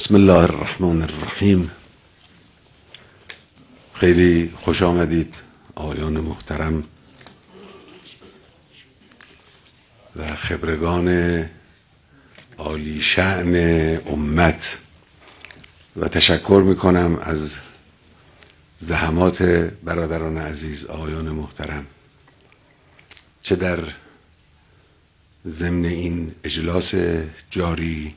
بسم الله الرحمن الرحیم. خیلی خوش آمدید آقایان محترم و خبرگان عالی شأن امت، و تشکر میکنم از زحمات برادران عزیز آقایان محترم، چه در ضمن این اجلاس جاری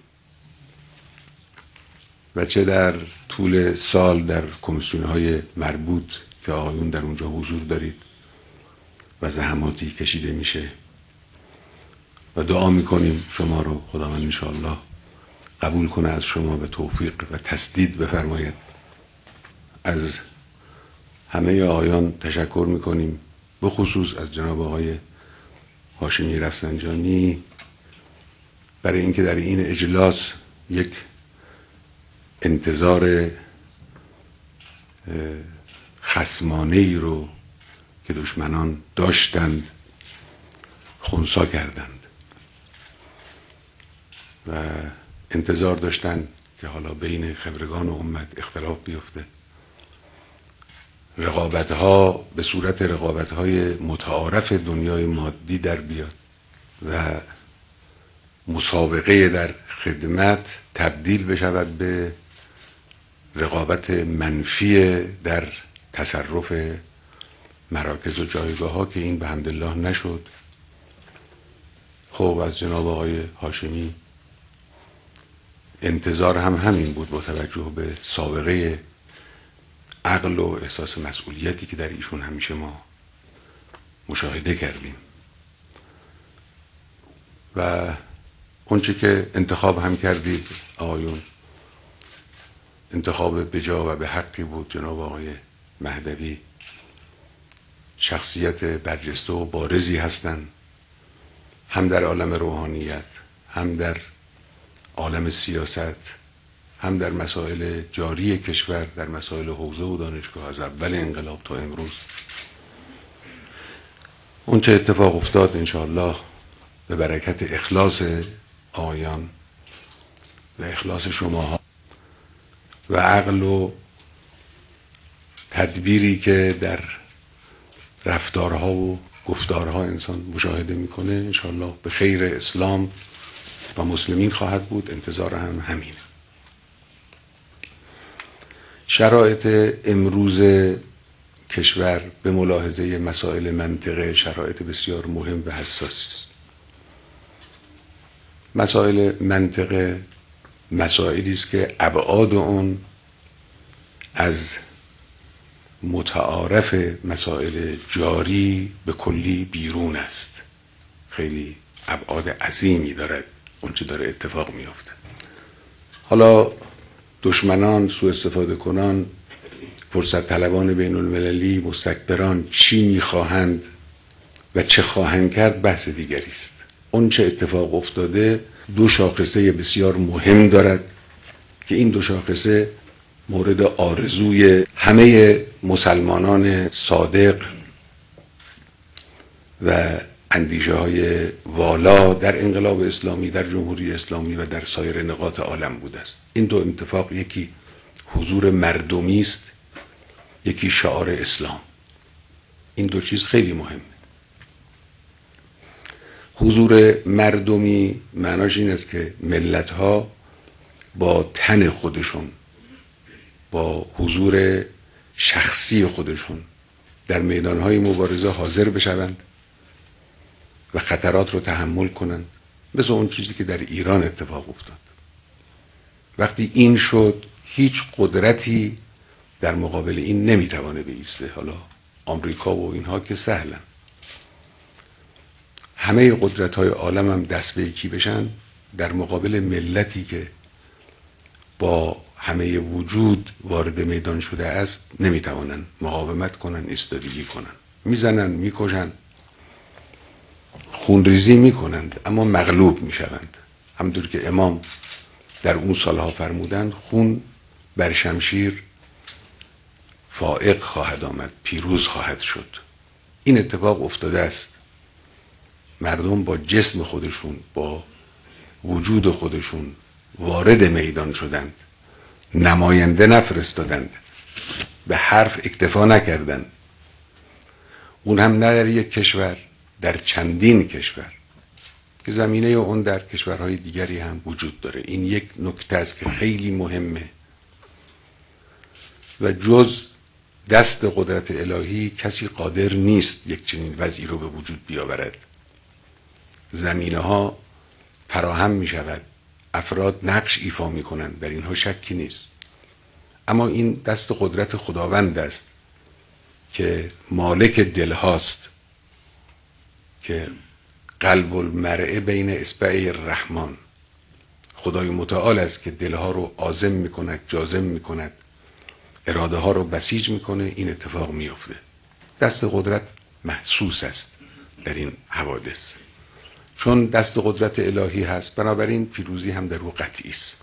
و چه در طول سال در کمیسیون‌های مربوط که آقایون در اونجا حضور دارید و زحماتی کشیده میشه، و دعا میکنیم شما رو خداوند انشاءالله قبول کنه از شما و توفیق و تسدید بفرماید. از همه آقایان تشکر میکنیم، به خصوص از جناب آقای هاشمی رفسنجانی، برای اینکه در این اجلاس یک انتظار خصمانه ای رو که دشمنان داشتند خنثی کردند و انتظار داشتند که حالا بین خبرگان و امت اختلاف بیفته، رقابت‌ها به صورت رقابت‌های متعارف دنیای مادی در بیاد و مسابقه در خدمت تبدیل بشود به رقابت منفی در تصرف مراکز و جایگاه ها، که این به حمدالله نشد. خب از جناب آقای هاشمی انتظار هم همین بود با توجه به سابقه عقل و احساس مسئولیتی که در ایشون همیشه ما مشاهده کردیم، و اونچه که انتخاب هم کردید آقایون انتخاب بجا و به حقی بود. جناب آقای مهدوی شخصیت برجسته و بارزی هستند، هم در عالم روحانیت، هم در عالم سیاست، هم در مسائل جاری کشور، در مسائل حوزه و دانشگاه از اول انقلاب تا امروز. اون چه اتفاق افتاد انشاءالله به برکت اخلاص آقایان و اخلاص شماها و عقل و تدبیری که در رفتارها و گفتارها انسان مشاهده میکنه انشاءالله به خیر اسلام و مسلمین خواهد بود. انتظار هم همینه. شرایط امروز کشور به ملاحظه مسائل منطقه شرایط بسیار مهم و حساسی است. مسائل منطقه مسائلی است که ابعاد اون از متعارف مسائل جاری به کلی بیرون است. خیلی ابعاد عظیمی دارد اونچه داره اتفاق میافته. حالا دشمنان، سوء استفاده کنان، فرصت طلبان بین المللی، مستکبران چی میخواهند و چه خواهند کرد بحث دیگری است. اون چه اتفاق افتاده دو شاخصه بسیار مهم دارد که این دو شاخصه مورد آرزوی همه مسلمانان صادق و اندیشه های والا در انقلاب اسلامی، در جمهوری اسلامی و در سایر نقاط عالم بوده است. این دو اتفاق، یکی حضور مردمی است، یکی شعار اسلام. این دو چیز خیلی مهمه. حضور مردمی معناش این است که ملت‌ها با تن خودشون، با حضور شخصی خودشون در میدان‌های مبارزه حاضر بشوند و خطرات رو تحمل کنند، مثل اون چیزی که در ایران اتفاق افتاد. وقتی این شد هیچ قدرتی در مقابل این نمیتوانه بایسته. حالا آمریکا و اینها که سهلن، همه قدرت‌های عالم هم دست به یکی بشن در مقابل ملتی که با همه وجود وارد میدان شده است نمیتوانن مقاومت کنن، ایستادگی کنن، میزنن، میکشن، خونریزی میکنند، اما مغلوب میشوند. همونطور که امام در اون سالها فرمودند خون بر شمشیر فائق خواهد آمد، پیروز خواهد شد. این اتفاق افتاده است. مردم با جسم خودشون، با وجود خودشون وارد میدان شدند نماینده نفرستادند، به حرف اکتفا نکردند، اون هم نه در یک کشور، در چندین کشور که زمینه اون در کشورهای دیگری هم وجود داره. این یک نکته است که خیلی مهمه و جز دست قدرت الهی کسی قادر نیست یک چنین وضعی رو به وجود بیاورد. زمینه ها فراهم می شود، افراد نقش ایفا می کنند، در اینها شکی نیست، اما این دست قدرت خداوند است که مالک دل هاست، که قلب المرء بین اصبعی الرحمن، خدای متعال است که دلها رو عازم می کند، جازم می کند، اراده ها رو بسیج می کنه، این اتفاق می افته. دست قدرت محسوس است در این حوادث، چون دست قدرت الهی هست بنابراین پیروزی هم در او قطعی است.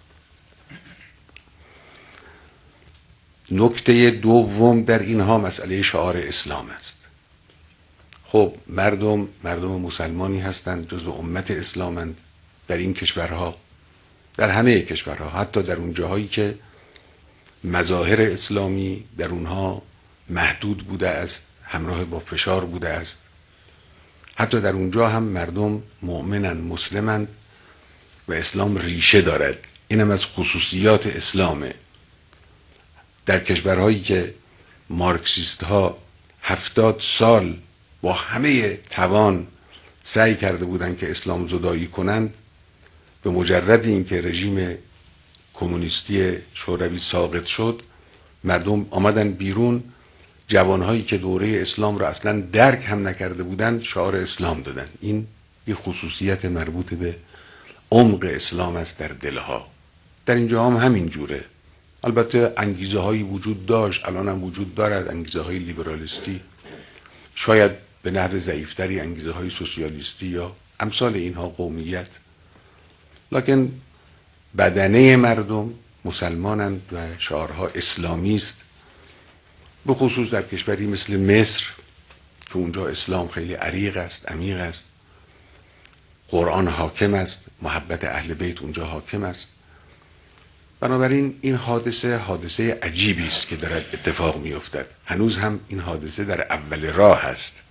نکته دوم در اینها مسئله شعار اسلام است. خب مردم مسلمانی هستند، جزو امت اسلامند در این کشورها، در همه کشورها، حتی در اون جاهایی که مظاهر اسلامی در اونها محدود بوده است، همراه با فشار بوده است، حتی در اونجا هم مردم مؤمنن، مسلمند و اسلام ریشه دارد. اینم از خصوصیات اسلامه. در کشورهایی که مارکسیست ها 70 سال با همه توان سعی کرده بودند که اسلام زدایی کنند، به مجرد اینکه رژیم کمونیستی شوروی ساقط شد، مردم آمدن بیرون، جوانهایی که دوره اسلام را اصلا درک هم نکرده بودند شعار اسلام دادن. این یه خصوصیت مربوط به عمق اسلام است در دلها. در اینجا هم همین جوره. البته انگیزه هایی وجود داشت، الان هم وجود دارد، انگیزه های لیبرالیستی، شاید به نحو ضعیفتری انگیزه های سوسیالیستی یا امثال اینها، قومیت، لکن بدنه مردم مسلمانند و شعارها اسلامی است. به خصوص در کشوری مثل مصر که اونجا اسلام خیلی عریق است، عمیق است، قرآن حاکم است، محبت اهل بیت اونجا حاکم است. بنابراین این حادثه عجیبی است که دارد اتفاق می افتد. هنوز هم این حادثه در اول راه است.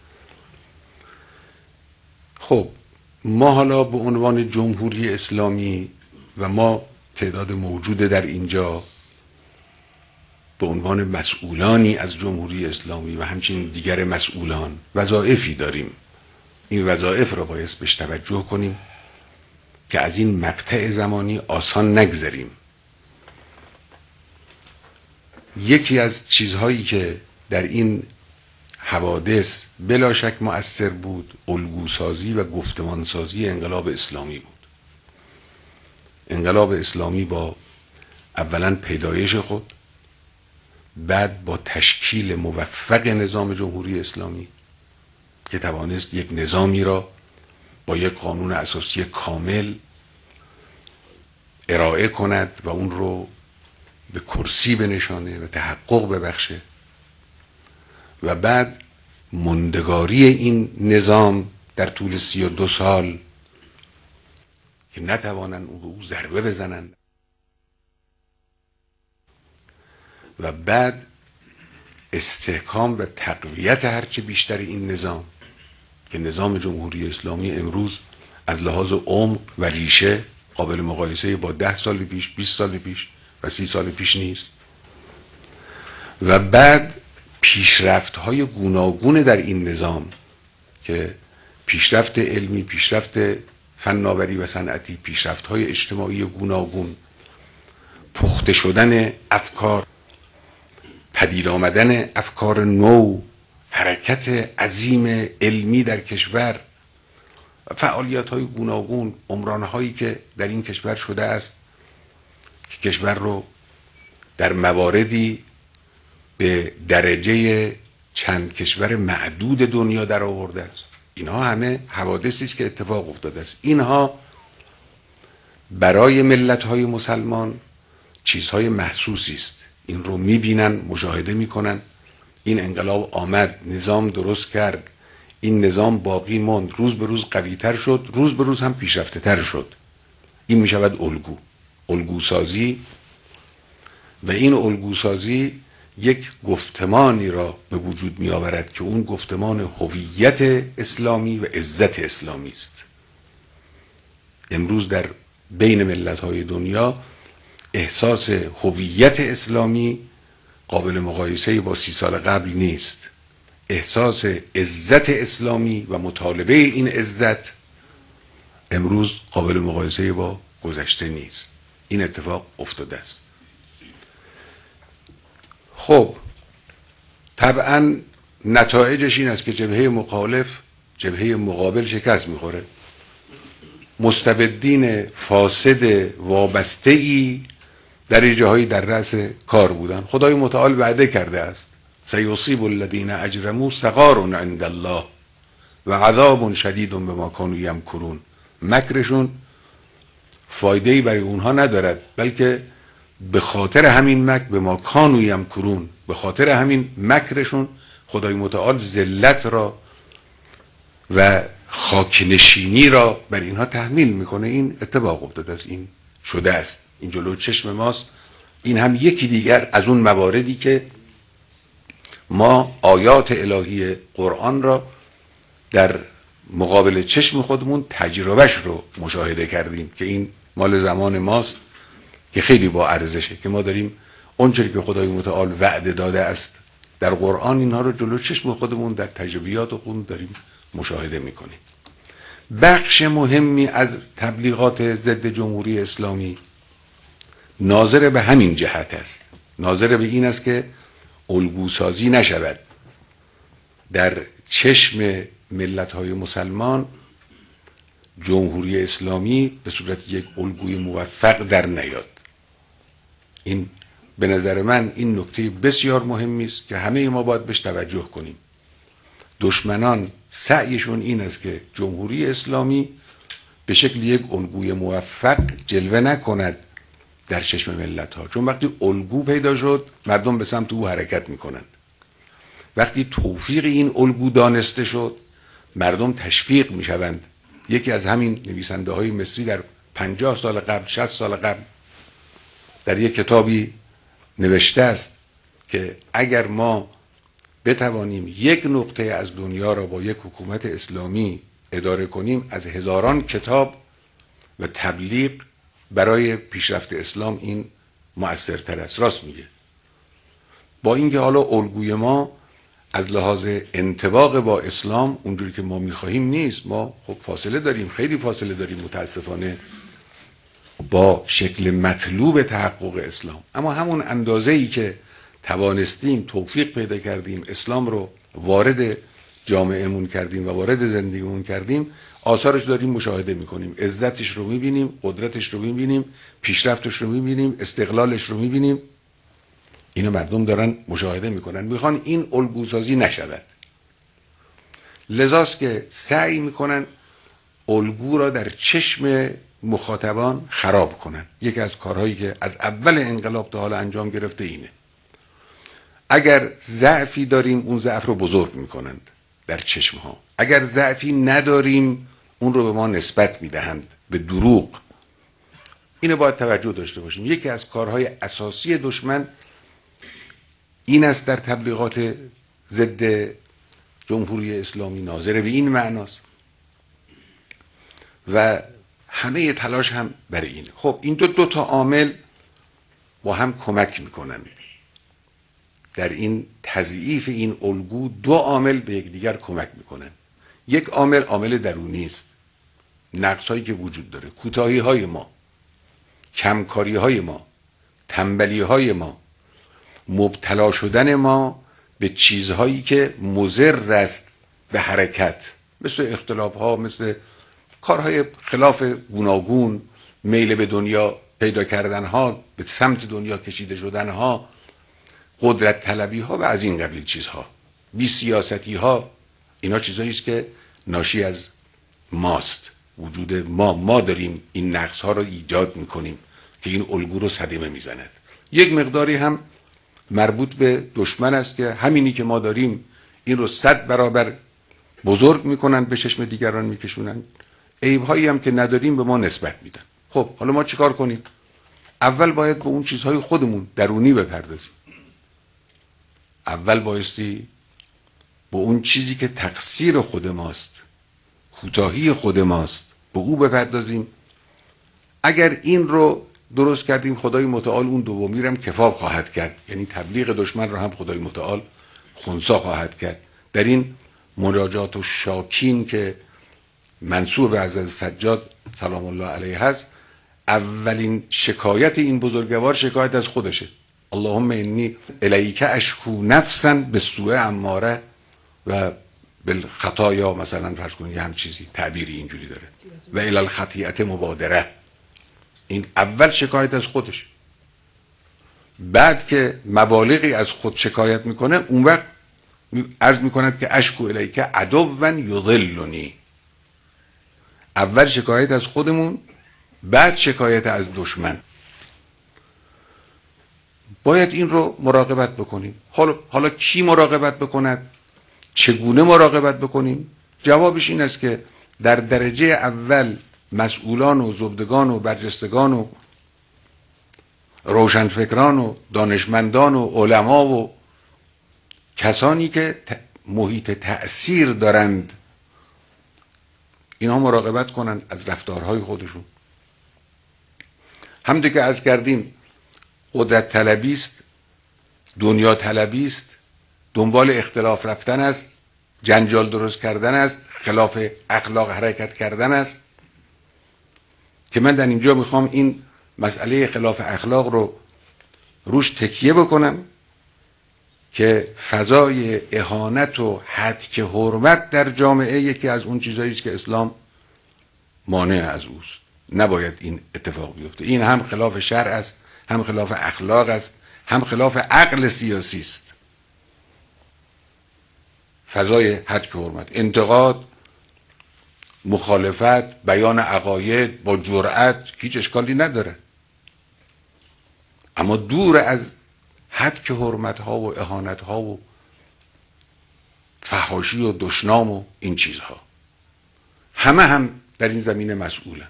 خب ما حالا به عنوان جمهوری اسلامی و ما تعداد موجود در اینجا به عنوان مسئولانی از جمهوری اسلامی و همچنین دیگر مسئولان وظایفی داریم. این وظایف را باید بهش توجه کنیم که از این مقطع زمانی آسان نگذریم. یکی از چیزهایی که در این حوادث بلا شک مؤثر بود، الگوسازی و گفتمانسازی انقلاب اسلامی بود. انقلاب اسلامی با اولا پیدایش خود، بعد با تشکیل موفق نظام جمهوری اسلامی که توانست یک نظامی را با یک قانون اساسی کامل ارائه کند و اون رو به کرسی بنشانه و تحقق ببخشه، و بعد ماندگاری این نظام در طول 32 سال که نتوانند او ضربه بزنند، و بعد استحکام و تقویت هرچه بیشتر این نظام که نظام جمهوری اسلامی امروز از لحاظ عمق و ریشه قابل مقایسه با 10 سال پیش، 20 سال پیش و 30 سال پیش نیست، و بعد پیشرفت‌های گوناگون در این نظام که پیشرفت علمی، پیشرفت فناوری و صنعتی، پیشرفت‌های اجتماعی گوناگون، پخته شدن افکار، پدید آمدن افکار نو، حرکت عظیم علمی در کشور، فعالیت‌های گوناگون، عمران‌هایی که در این کشور شده است که کشور رو در مواردی به درجه چند کشور معدود دنیا در آورده است. اینها همه حوادثی است که اتفاق افتاده است. اینها برای ملت‌های مسلمان چیزهای محسوسی است. این رو می‌بینن، مشاهده می‌کنن. این انقلاب آمد، نظام درست کرد، این نظام باقی ماند، روز به روز قوی‌تر شد، روز به روز هم پیشرفته‌تر شد. این می‌شود الگوسازی و این الگوسازی یک گفتمانی را به وجود می آورد که اون گفتمان هویت اسلامی و عزت اسلامی است. امروز در بین ملت‌های دنیا احساس هویت اسلامی قابل مقایسه با 30 سال قبل نیست. احساس عزت اسلامی و مطالبه این عزت امروز قابل مقایسه با گذشته نیست. این اتفاق افتاده است. خب طبعا نتایجش این است که جبهه مخالف، جبهه مقابل شکست میخوره. مستبدین فاسد وابسته‌ای در جاهایی در رأس کار بودن. خدای متعال وعده کرده است سیصیب الذین اجرموا صغار عند الله و عذاب شدید بما کانوا یمکرون. مکرشون فایده‌ای برای اونها ندارد، بلکه به خاطر همین مکر بما کانوا یمکرون، به خاطر همین مکرشون خدای متعال ذلت را و خاکنشینی را بر اینها تحمیل میکنه. این اتفاق افتاده است، این شده است، این جلو چشم ماست. این هم یکی دیگر از اون مواردی که ما آیات الهی قرآن را در مقابل چشم خودمون تجربهش رو مشاهده کردیم که این مال زمان ماست که خیلی با ارزشه که ما داریم اونچوری که خدای متعال وعده داده است در قرآن اینها رو جلو چشم خودمون در تجربیات خودمون داریم مشاهده میکنیم. بخش مهمی از تبلیغات ضد جمهوری اسلامی ناظر به همین جهت است، ناظر به این است که الگوسازی نشود، در چشم ملت‌های مسلمان جمهوری اسلامی به صورت یک الگوی موفق در نیاد. این به نظر من این نکته بسیار مهمی است که همه ما باید بهش توجه کنیم. دشمنان سعیشون این است که جمهوری اسلامی به شکل یک الگوی موفق جلوه نکند در چشم ملت ها، چون وقتی الگو پیدا شد مردم به سمت او حرکت میکنند. وقتی توفیق این الگو دانسته شد مردم تشویق میشوند. یکی از همین نویسنده های مصری در 50 سال قبل 60 سال قبل در یک کتابی نوشته است که اگر ما بتوانیم یک نقطه از دنیا را با یک حکومت اسلامی اداره کنیم، از هزاران کتاب و تبلیغ برای پیشرفت اسلام این مؤثرتر است. راست میگه. با اینکه حالا الگوی ما از لحاظ انطباق با اسلام اونجوری که ما میخواهیم نیست، ما خب فاصله داریم، خیلی فاصله داریم متاسفانه با شکل مطلوب تحقق اسلام، اما همون اندازه‌ای که توانستیم توفیق پیدا کردیم اسلام رو وارد جامعهمون کردیم و وارد زندگیمون کردیم، آثارش داریم مشاهده میکنیم، عزتش رو میبینیم، قدرتش رو میبینیم، پیشرفتش رو میبینیم، استقلالش رو میبینیم. اینو مردم دارن مشاهده میکنن، میخوان این الگوسازی نشود. لذاست که سعی میکنن الگو را در چشم مخاطبان خراب کنن. یکی از کارهایی که از اول انقلاب تا حالا انجام گرفته اینه. اگر ضعفی داریم اون ضعف رو بزرگ میکنند در چشم ها، اگر ضعفی نداریم اون رو به ما نسبت میدهند به دروغ. اینو باید توجه داشته باشیم. یکی از کارهای اساسی دشمن این است در تبلیغات ضد جمهوری اسلامی، ناظر به این معناست و همه تلاش هم برای اینه. خب این دو تا عامل با هم کمک میکنن در این تضعیف این الگو. دو عامل به یکدیگر کمک میکنن. یک عامل درونی است، نقص هایی که وجود داره، کوتاهی های ما، کمکاری های ما، تنبلی های ما، مبتلا شدن ما به چیزهایی که مضر است به حرکت، مثل اختلاف ها، مثل کارهای خلاف گوناگون، میل به دنیا پیدا کردن ها، به سمت دنیا کشیده شدن ها، قدرت طلبی ها و از این قبیل چیزها، بی سیاستی ها. اینا چیزایی است که ناشی از ماست، وجود ما داریم این نقص ها رو ایجاد میکنیم که این الگو رو صدمه میزند. یک مقداری هم مربوط به دشمن است که همینی که ما داریم این رو 100 برابر بزرگ میکنن، به چشم دیگران میکشونن، عیب‌هایی هم که نداریم به ما نسبت میدن. خب حالا ما چیکار کنیم؟ اول باید به اون چیزهای خودمون درونی بپردازیم. اول بایستی به اون چیزی که تقصیر خود ماست، کوتاهی خود ماست، به او بپردازیم. اگر این رو درست کردیم، خدای متعال اون دومی رو هم کفاف خواهد کرد، یعنی تبلیغ دشمن رو هم خدای متعال خنثی خواهد کرد. در این مناجات و شاکین که منسوب به حضرت سجاد سلام الله علیه هست، اولین شکایت این بزرگوار شکایت از خودشه. اللهم انی الیک اشکو نفسا بالسوء اماره و بالخطایا، مثلا فرض کنید یه هم چیزی تعبیری اینجوری داره، و الی الخطیئه مبادره. این اول شکایت از خودش. بعد که مبالغی از خود شکایت میکنه، اون وقت عرض میکند که اشکو الیک عدوا یضلنی. اول شکایت از خودمون، بعد شکایت از دشمن. باید این رو مراقبت بکنیم. حالا کی مراقبت بکند؟ چگونه مراقبت بکنیم؟ جوابش این است که در درجه اول مسئولان و زبدگان و برجستگان و روشنفکران و دانشمندان و علما و کسانی که محیط تأثیر دارند، اینها مراقبت کنند از رفتارهای خودشون. همونطور که عرض کردیم، قدرت طلبی است، دنیا طلبی است، دنبال اختلاف رفتن است، جنجال درست کردن است، خلاف اخلاق حرکت کردن است، که من در اینجا میخوام این مسئله خلاف اخلاق رو روش تکیه بکنم که فضای اهانت و هتک حرمت در جامعه یکی از اون چیزایی است که اسلام مانع از اوست. نباید این اتفاق بیفته. این هم خلاف شرع است، هم خلاف اخلاق است، هم خلاف عقل سیاسی است. فضای هتک حرمت، انتقاد، مخالفت، بیان عقاید با جرأت هیچ اشکالی نداره، اما دور از هتک حرمت ها و اهانت ها و فحاشی و دشنام و این چیزها. همه هم در این زمینه مسئولن.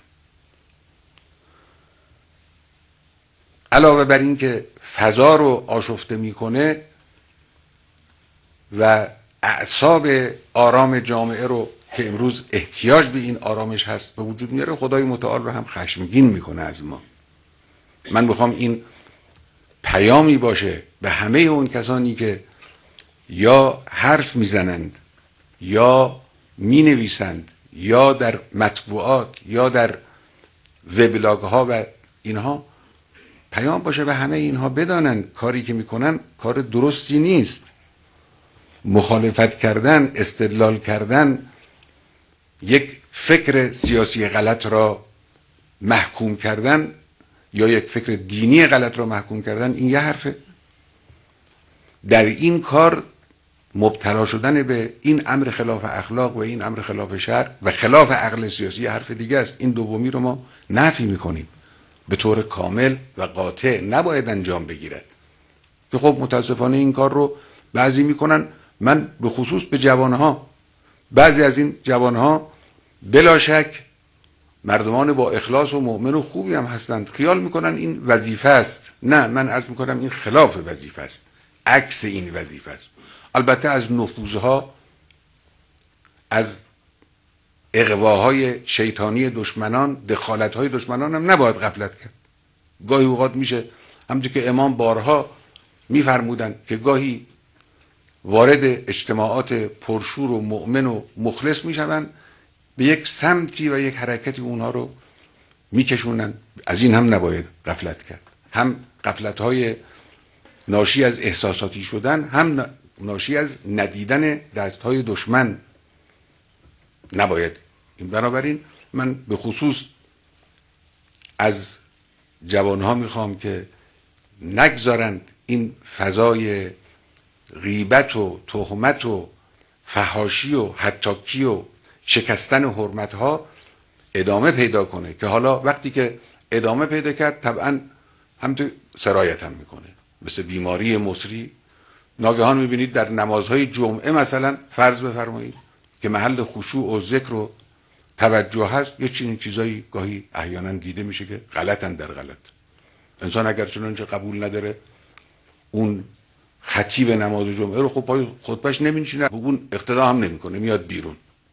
علاوه بر این که فضا رو آشفته میکنه و اعصاب آرام جامعه رو که امروز احتیاج به این آرامش هست به وجود میاره، خدای متعال رو هم خشمگین میکنه از ما. من میخوام این پیامی باشه به همه اون کسانی که یا حرف میزنند یا مینویسند یا در مطبوعات یا در وبلاگ ها و اینها، پیام باشه به همه اینها بدانند کاری که میکنن کار درستی نیست. مخالفت کردن، استدلال کردن، یک فکر سیاسی غلط را محکوم کردن یا یک فکر دینی غلط را محکوم کردن، این یه حرفه. در این کار مبتلا شدن به این امر خلاف اخلاق و این امر خلاف شرع و خلاف عقل سیاسی حرف دیگه است. این دومی رو ما نفی میکنیم. به طور کامل و قاطع نباید انجام بگیرد، که خب متاسفانه این کار رو بعضی میکنن. من به خصوص به جوانها، بعضی از این جوانها بلا شک مردمان با اخلاص و مؤمن و خوبی هم هستند، خیال میکنن این وظیفه است. نه، من عرض میکنم این خلاف وظیفه است، عکس این وظیفه است. البته از نفوذها، از اغواهای شیطانی دشمنان، دخالتهای دشمنان هم نباید غفلت کرد. گاهی اوقات میشه، همونطور که امام بارها میفرمودن که گاهی وارد اجتماعات پرشور و مؤمن و مخلص میشوند، به یک سمتی و یک حرکتی اونها رو میکشونن. از این هم نباید غفلت کرد. هم غفلت‌های ناشی از احساساتی شدن، هم ناشی از ندیدن دستهای دشمن نباید. بنابراین من به خصوص از جوانها میخوام که نگذارند این فضای غیبت و تهمت و فحاشی و حتاکی و شکستن حرمتها ادامه پیدا کنه، که حالا وقتی که ادامه پیدا کرد طبعا هم تو سرایت هم میکنه. مثل بیماری مصری ناگهان میبینید در نمازهای جمعه مثلا فرض بفرمایید که محل خشوع و ذکر و توجه هست، یه چنین چیزایی گاهی احیانا دیده میشه که غلطن در غلط. انسان اگر چنانچه قبول نداره اون خطیب نماز جمعه رو، خب پای خطبهش نمی‌نشینه، اون اقتدا هم نمیکنه، میاد بیرون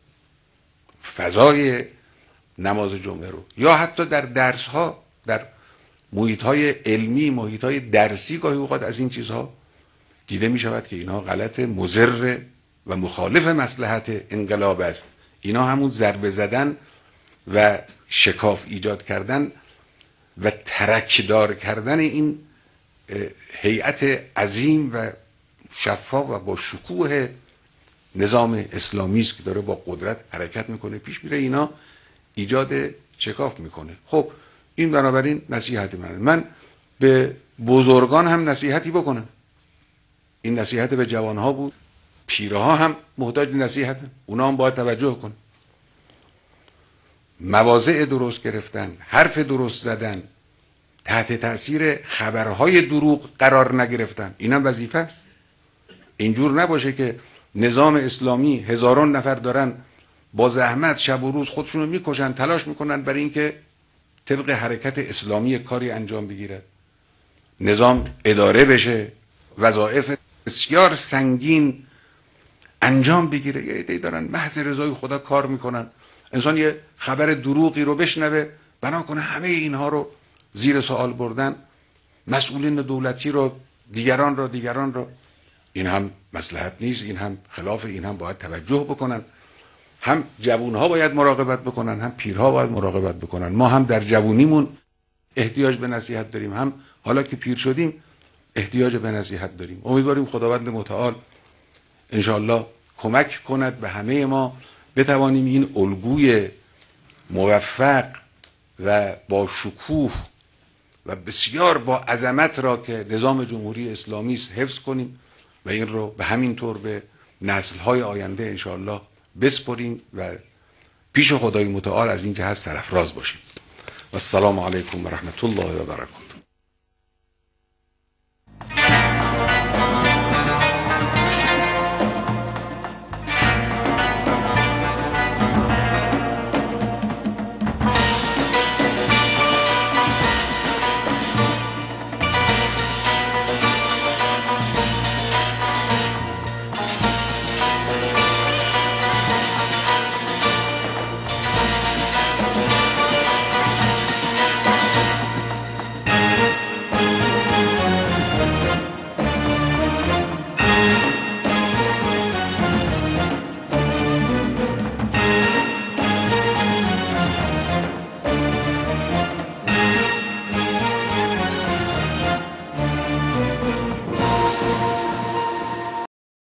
فضای نماز جمعه رو. یا حتی در درس ها، در محیط های علمی، محیط های درسی، گاهی اوقات از این چیزها دیده می شود که اینها غلط، مضر و مخالف مصلحت انقلاب است. اینا همون ضربه زدن و شکاف ایجاد کردن و ترکدار کردن این هیئت عظیم و شفاف و با شکوه نظام اسلامی است که داره با قدرت حرکت میکنه، پیش میره، اینا ایجاد شکاف میکنه. خب این بنابراین نصیحت من به بزرگان هم نصیحتی بکنم. این نصیحت به جوانها بود، پیرها هم محتاج نصیحت، اونا هم باید توجه کنن. مواضع درست گرفتن، حرف درست زدن، تحت تأثیر خبرهای دروغ قرار نگرفتن، اینم وظیفه است. اینجور نباشه که نظام اسلامی هزاران نفر دارن با زحمت شب و روز خودشونو میکشن، تلاش میکنن برای اینکه طبق حرکت اسلامی کاری انجام بگیره، نظام اداره بشه، وظایف بسیار سنگین انجام بگیره. یه عده‌ای دارن محض رضای خدا کار میکنن. انسان یه خبر دروغی رو بشنوه، بنا کنه همه اینها رو زیر سوال بردن، مسئولین دولتی رو، دیگران رو. این هم مصلحت نیست، این هم خلاف، این هم باید توجه بکنن. هم جوانها باید مراقبت بکنن، هم پیرها باید مراقبت بکنن. ما هم در جوونیمون احتیاج به نصیحت داریم، هم حالا که پیر شدیم احتیاج به نصیحت داریم. امیدواریم خداوند متعال انشاءالله کمک کند به همه ما بتوانیم این الگوی موفق و با شکوه و بسیار با عظمت را که نظام جمهوری اسلامی است حفظ کنیم و این رو به همین طور به نسل‌های آینده انشاءالله بسپریم و پیش خدای متعال از این جهت سرفراز باشیم. و السلام علیکم و رحمت الله و برکاته.